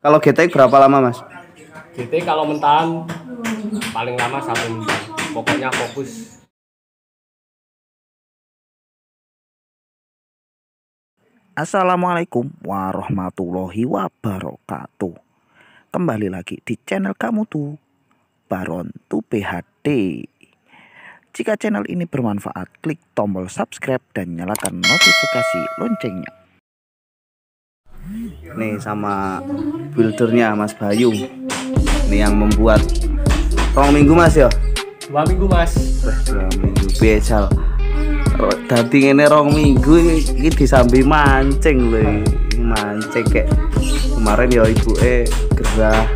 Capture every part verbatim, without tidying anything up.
Kalau G T X berapa lama Mas? G T kalau mentahan paling lama satu minggu. Pokoknya fokus. Assalamualaikum warahmatullahi wabarakatuh. Kembali lagi di channel kamu tuh, Baron tuh P H D. Jika channel ini bermanfaat, klik tombol subscribe dan nyalakan notifikasi loncengnya. Nih sama buildernya Mas Bayu. Ini yang membuat rong minggu Mas ya? Dua minggu Mas. Dua minggu besal. Dadi ngene rong minggu iki disambi mancing lho. Mancing kayak kemarin ya ibuke gerah.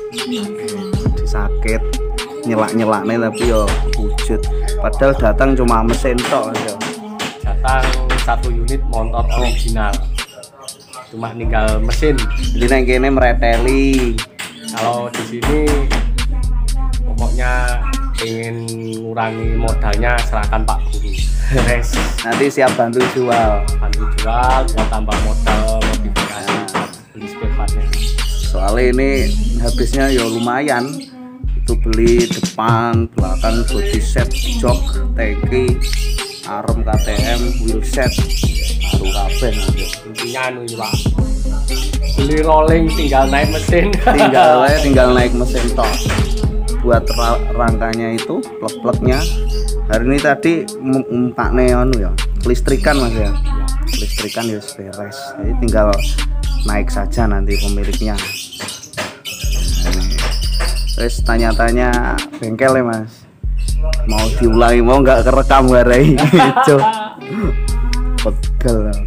Sakit nyelak-nyelakne tapi ya wujud. Padahal datang cuma mesin tok ya. Datang satu unit motor original. Cuma tinggal mesin. Jadi nang kene mereteli. Kalau di sini pokoknya ingin ngurangi modalnya serahkan Pak Guru. Yes. Nanti siap bantu jual. Bantu jual buat tambah modal modifikasi beli spare partnya. Soalnya ini habisnya ya lumayan. Itu beli depan, belakang, body set, jok, teki, arm K T M, wheel set, baru kabeh nanti. Intinya anu ini Pak, beli rolling tinggal naik mesin. Tinggal tinggal naik mesin tok. Buat rangkanya itu, plek-pleknya. Hari ini tadi empat neon ya, kelistrikan Mas ya. Kelistrikan ya beres. Jadi tinggal naik saja nanti pemiliknya. Terus tanya-tanya bengkel ya Mas, mau diulangi mau nggak kerekam garai gitu. Pegel.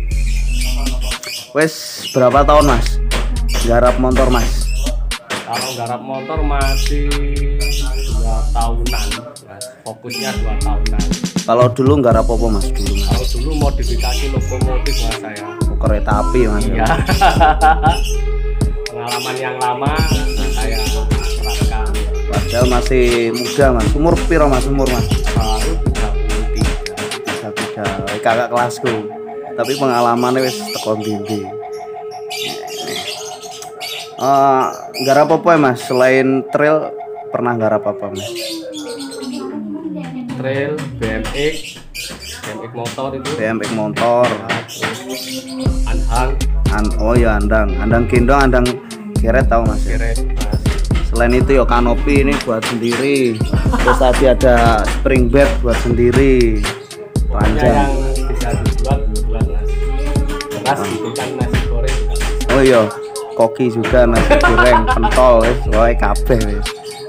Wes berapa tahun Mas garap motor Mas? Kalau garap motor masih dua tahunan Mas. Fokusnya dua tahunan. Kalau dulu garap apa Mas dulu Mas? Kalau dulu modifikasi lokomotif Mas saya. Kereta api Mas ya. Pengalaman yang lama saya serahkan. Padahal masih muda Mas. Umur piro Mas umur Mas? Baru tiga puluh tiga. tiga puluh tiga. Kakak kelasku. Tapi pengalamannya wis tekon dindi. Uh, garap apa ya Mas? Selain trail pernah garap apa Mas? Trail, B M X, B M X motor itu. B M X motor. Andang. An oh ya andang, andang gendong, andang geret tahu Mas? Geret Mas. Selain itu ya kanopi ini buat sendiri. Terus tadi ada spring bed buat sendiri. Panjang. Yang bisa dibuat buat Mas. Beras ah. Itu kan nasi goreng. Oh iya. Koki juga nasi goreng pentol wis wae kabeh wis.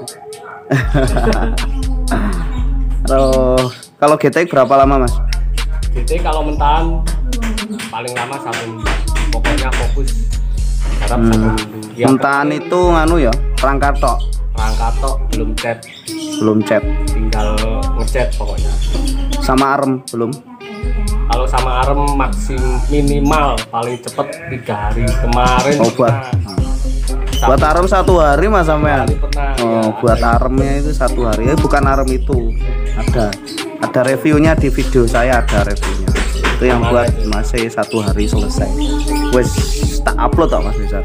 Terus kalau G T X berapa lama Mas? G T kalau mentahan paling lama satu minggu. Pokoknya fokus garap hmm. satu minggu. Ya, mentahan itu nganu ya, rangka tok. Rangka tok belum cat. Belum cat. Tinggal ngecat pokoknya. Sama arem belum? Kalau sama arem maksim minimal paling cepet tiga hari kemarin. Oh, buat pernah, buat arem satu hari Mas sampean. Oh, ya, buat aremnya itu satu hari. Eh, bukan arem itu. Ada ada reviewnya di video saya, ada reviewnya. Itu yang buat masih satu hari selesai. Wes tak upload tak Mas bisa.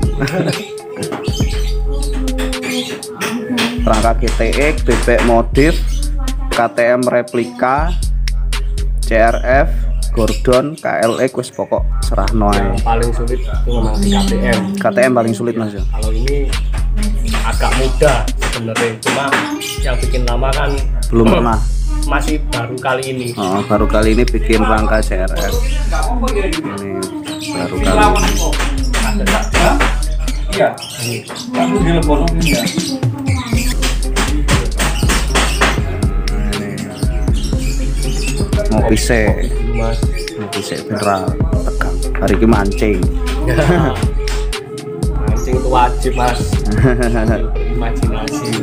Rangka G T X, bebek modif, K T M replika, C R F, Gordon, K L X, wis pokok serah noy. Yang paling sulit itu memang di K T M. K T M paling sulit Mas ya. Kalau ini agak mudah sebenarnya, cuma yang bikin lama kan belum pernah. Masih baru kali ini. Oh, baru kali ini bikin rangka C R F. Ini baru kali ini. Iya. Kamu telepon ya. Mau pisek. Mau pisek beneran tegang. Hari ini mancing. Mancing itu wajib Mas. Imajinasi.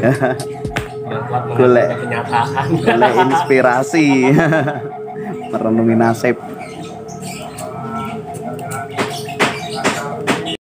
Golek kenyataan. Golek inspirasi. Merenungi nasib.